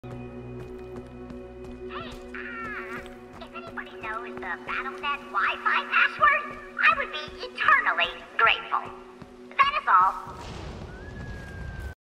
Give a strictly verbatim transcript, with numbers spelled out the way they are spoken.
Hey, uh, if anybody knows the BattleNet Wi-Fi password, I would be eternally grateful.